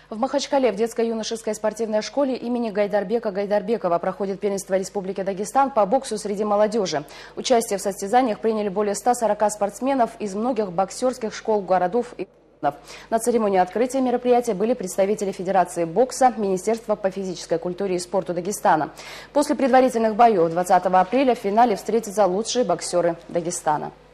В Махачкале в детско-юношеской спортивной школе имени Гайдарбека Гайдарбекова проходит первенство Республики Дагестан по боксу среди молодежи. Участие в состязаниях приняли более 140 спортсменов из многих боксерских школ, городов и районов. На церемонии открытия мероприятия были представители Федерации бокса, Министерства по физической культуре и спорту Дагестана. После предварительных боев 20 апреля в финале встретятся лучшие боксеры Дагестана.